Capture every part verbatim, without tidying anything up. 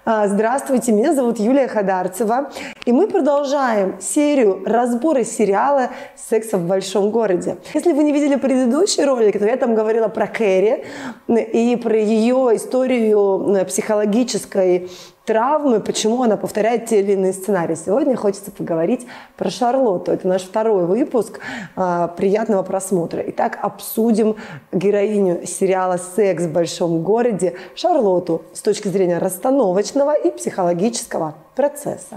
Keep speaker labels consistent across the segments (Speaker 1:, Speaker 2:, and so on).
Speaker 1: Здравствуйте, меня зовут Юлия Хадарцева, и мы продолжаем серию разбора сериала «Секс в большом городе». Если вы не видели предыдущий ролик, то я там говорила про Кэрри и про ее историю психологической травмы, почему она повторяет те или иные сценарии. Сегодня хочется поговорить про Шарлотту. Это наш второй выпуск. Приятного просмотра. Итак, обсудим героиню сериала «Секс в большом городе» Шарлотту с точки зрения расстановочного и психологического процесса.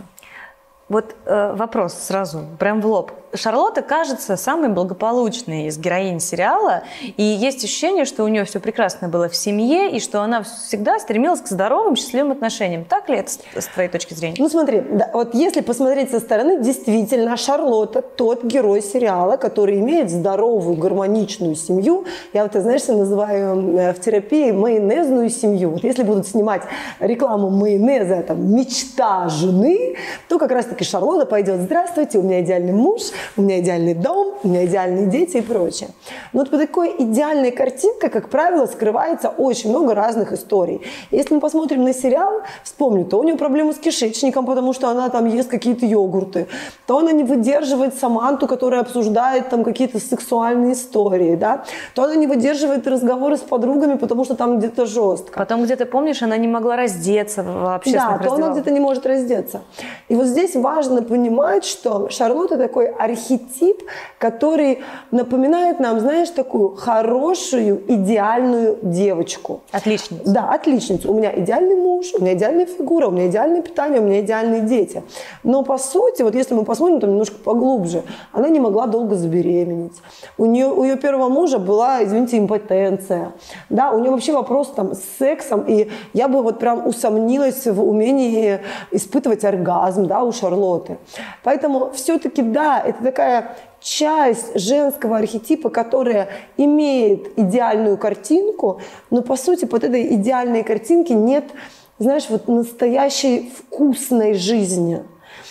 Speaker 2: Вот э, вопрос сразу, прям в лоб. Шарлотта кажется самой благополучной из героинь сериала, и есть ощущение, что у нее все прекрасно было в семье, и что она всегда стремилась к здоровым, счастливым отношениям. Так ли это с твоей точки зрения?
Speaker 1: Ну смотри, да, вот если посмотреть со стороны, действительно, Шарлотта тот герой сериала, который имеет здоровую, гармоничную семью. Я вот, ты знаешь, называю в терапии майонезную семью. Вот если будут снимать рекламу майонеза, там, мечта жены, то как раз-таки Шарлотта пойдет: здравствуйте, у меня идеальный муж, у меня идеальный дом, у меня идеальные дети и прочее. Но вот под такой идеальной картинкой, как правило, скрывается очень много разных историй. Если мы посмотрим на сериал, вспомню, то у нее проблемы с кишечником, потому что она там ест какие-то йогурты, то она не выдерживает Саманту, которая обсуждает там какие-то сексуальные истории, да, то она не выдерживает разговоры с подругами, потому что там где-то жестко.
Speaker 2: Потом где-то, помнишь, она не могла раздеться в общественных
Speaker 1: Да, то она где-то не может раздеться. И вот здесь важно понимать, что Шарлотта такой архетип, который напоминает нам, знаешь, такую хорошую, идеальную девочку.
Speaker 2: Отличницу.
Speaker 1: Да, отличницу. У меня идеальный муж, у меня идеальная фигура, у меня идеальное питание, у меня идеальные дети. Но по сути, вот если мы посмотрим там немножко поглубже, она не могла долго забеременеть. У нее, у ее первого мужа была, извините, импотенция. Да, у нее вообще вопрос там с сексом, и я бы вот прям усомнилась в умении испытывать оргазм, да, у Шарлотты. Поэтому все-таки, да, это такая часть женского архетипа, которая имеет идеальную картинку, но по сути под этой идеальной картинки нет, знаешь, вот настоящей вкусной жизни.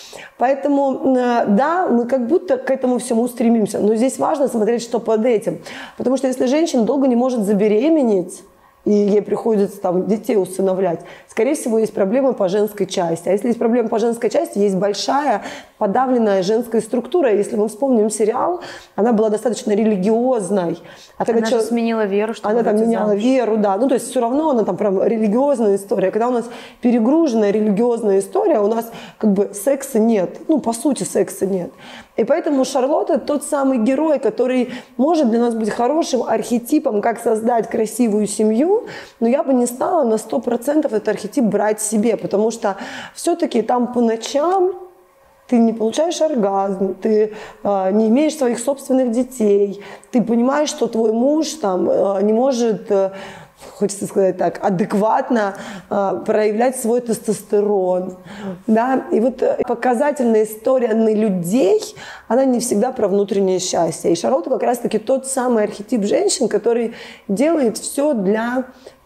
Speaker 1: Поэтому, да, мы как будто к этому всему стремимся, но здесь важно смотреть, что под этим. Потому что если женщина долго не может забеременеть, и ей приходится там детей усыновлять, скорее всего, есть проблемы по женской части. А если есть проблемы по женской части, есть большая подавленная женская структура. Если мы вспомним сериал, она была достаточно религиозной. А
Speaker 2: она же сменила веру, чтобы
Speaker 1: Она там меняла замуж. веру, да. Ну, то есть все равно она там прям религиозная история. Когда у нас перегруженная религиозная история, у нас как бы секса нет. Ну, по сути, секса нет. И поэтому Шарлотта тот самый герой, который может для нас быть хорошим архетипом, как создать красивую семью, но я бы не стала на сто процентов этот архетип брать себе, потому что все-таки там по ночам ты не получаешь оргазм, ты э, не имеешь своих собственных детей, ты понимаешь, что твой муж там э, не может... Э, хочется сказать так, адекватно э, проявлять свой тестостерон. Да? И вот показательная история на людей, она не всегда про внутреннее счастье. И Шарлотта как раз-таки тот самый архетип женщин, который делает все для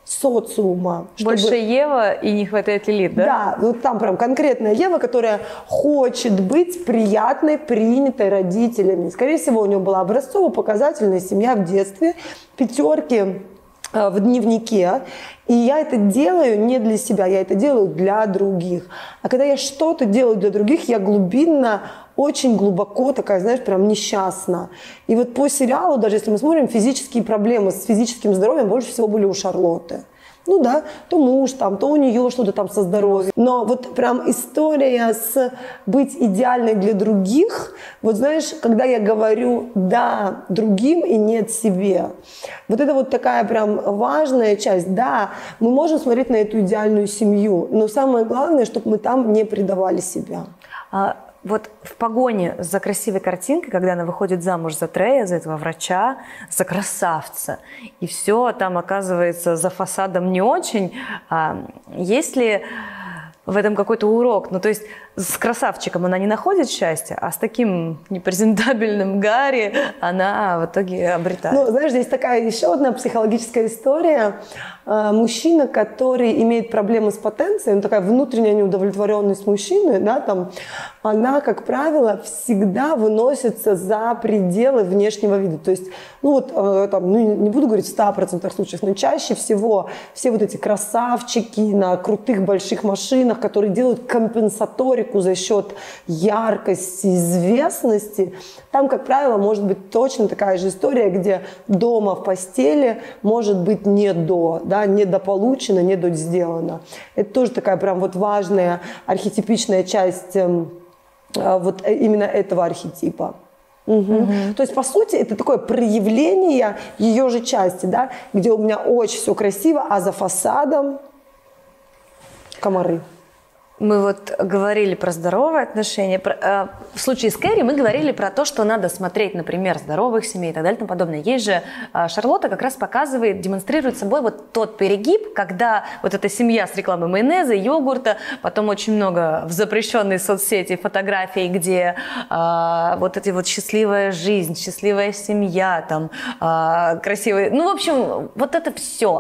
Speaker 1: социума.
Speaker 2: Больше чтобы... Ева и не хватает Лилит, да?
Speaker 1: Да, вот там прям конкретная Ева, которая хочет быть приятной, принятой родителями. Скорее всего, у нее была образцово-показательная семья в детстве, пятерки в дневнике, и я это делаю не для себя, я это делаю для других. А когда я что-то делаю для других, я глубинно, очень глубоко такая, знаешь, прям несчастна. И вот по сериалу, даже если мы смотрим, физические проблемы с физическим здоровьем больше всего были у Шарлотты. Ну да, то муж там, то у нее что-то там со здоровьем. Но вот прям история с быть идеальной для других, вот знаешь, когда я говорю «да» другим и «нет» себе, вот это вот такая прям важная часть. Да, мы можем смотреть на эту идеальную семью, но самое главное, чтобы мы там не предавали себя.
Speaker 2: А... Вот в погоне за красивой картинкой, когда она выходит замуж за Трея, за этого врача, за красавца, и все там оказывается за фасадом не очень, а есть ли в этом какой-то урок? Ну, то есть с красавчиком она не находит счастья, а с таким непрезентабельным Гарри она в итоге обретает.
Speaker 1: Ну, знаешь, здесь такая еще одна психологическая история. Мужчина, который имеет проблемы с потенцией, ну, такая внутренняя неудовлетворенность мужчины, да, там, она, как правило, всегда выносится за пределы внешнего вида. То есть, ну вот, там, ну, не буду говорить в ста процентах случаев, но чаще всего все вот эти красавчики на крутых больших машинах, которые делают компенсаторику за счет яркости, известности, там, как правило, может быть точно такая же история, где дома в постели может быть не до, да, недополучено, недо сделано. Это тоже такая прям вот важная архетипичная часть вот именно этого архетипа. Угу. Угу. То есть, по сути, это такое проявление ее же части, да, где у меня очень все красиво, а за фасадом комары.
Speaker 2: Мы вот говорили про здоровые отношения. Про, э, в случае с Кэрри мы говорили про то, что надо смотреть, например, здоровых семей и так далее и тому подобное. Есть же э, Шарлотта как раз показывает, демонстрирует собой вот тот перегиб, когда вот эта семья с рекламой майонеза, йогурта, потом очень много в запрещенной соцсети фотографий, где э, вот эти вот счастливая жизнь, счастливая семья, там э, красивые... Ну, в общем, вот это все.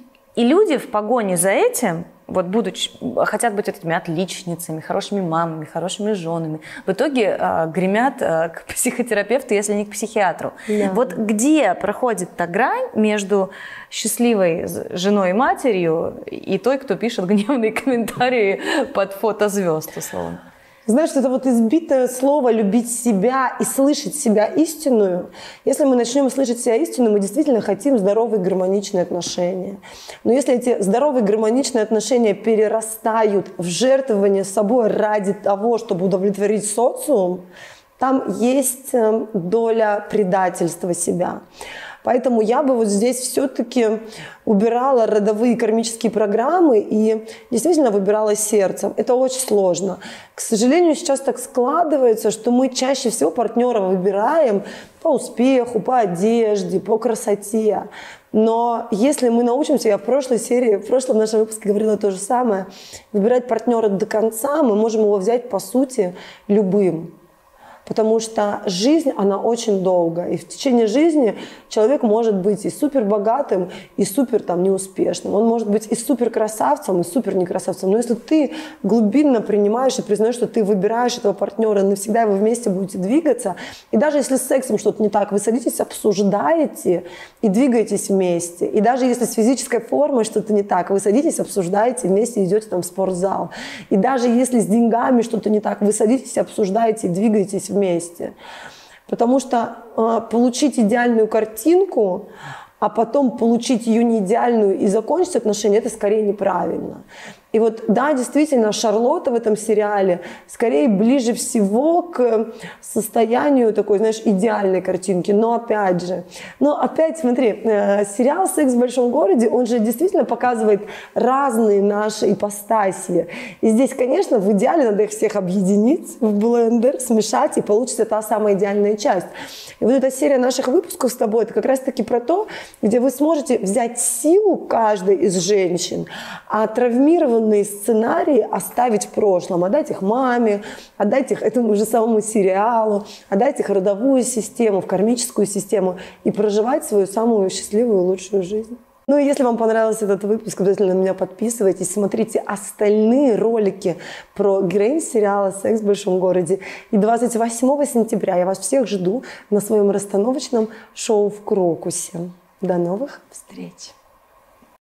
Speaker 2: И люди в погоне за этим, вот будучи, хотят быть этими отличницами, хорошими мамами, хорошими женами, в итоге э, гремят э, к психотерапевту, если не к психиатру. Да. Вот где проходит та грань между счастливой женой и матерью и той, кто пишет гневные комментарии под фото звезд, условно?
Speaker 1: Знаешь, это вот избитое слово «любить себя» и слышать себя истинную. Если мы начнем слышать себя истинную, мы действительно хотим здоровые гармоничные отношения. Но если эти здоровые гармоничные отношения перерастают в жертвование собой ради того, чтобы удовлетворить социум, там есть доля предательства себя. Поэтому я бы вот здесь все-таки убирала родовые кармические программы и действительно выбирала сердцем. Это очень сложно. К сожалению, сейчас так складывается, что мы чаще всего партнера выбираем по успеху, по одежде, по красоте. Но если мы научимся, я в прошлой серии, в прошлом нашем выпуске говорила то же самое, выбирать партнера до конца, мы можем его взять по сути любым. Потому что жизнь, она очень долгая. И в течение жизни человек может быть и супер богатым, и супер там, неуспешным. Он может быть и супер красавцем, и супер некрасавцем. Но если ты глубинно принимаешь и признаешь, что ты выбираешь этого партнера, навсегда вы вместе будете двигаться, и даже если с сексом что-то не так, вы садитесь, обсуждаете и двигаетесь вместе. И даже если с физической формой что-то не так, вы садитесь, обсуждаете, вместе идете там в спортзал. И даже если с деньгами что-то не так, вы садитесь, обсуждаете и двигаетесь вместе. вместе. Потому что э, получить идеальную картинку, а потом получить ее не идеальную и закончить отношения, это скорее неправильно. И вот, да, действительно, Шарлотта в этом сериале скорее ближе всего к состоянию такой, знаешь, идеальной картинки. Но опять же, но опять, смотри, сериал «Секс в большом городе», он же действительно показывает разные наши ипостаси. И здесь, конечно, в идеале надо их всех объединить в блендер, смешать, и получится та самая идеальная часть. И вот эта серия наших выпусков с тобой, это как раз-таки про то, где вы сможете взять силу каждой из женщин, а травмированные сценарии оставить в прошлом, отдать их маме, отдать их этому же самому сериалу, отдать их в родовую систему, в кармическую систему и проживать свою самую счастливую и лучшую жизнь. Ну и если вам понравился этот выпуск, обязательно на меня подписывайтесь, смотрите остальные ролики про героинь сериала «Секс в большом городе». И двадцать восьмого сентября я вас всех жду на своем расстановочном шоу в Крокусе. До новых встреч!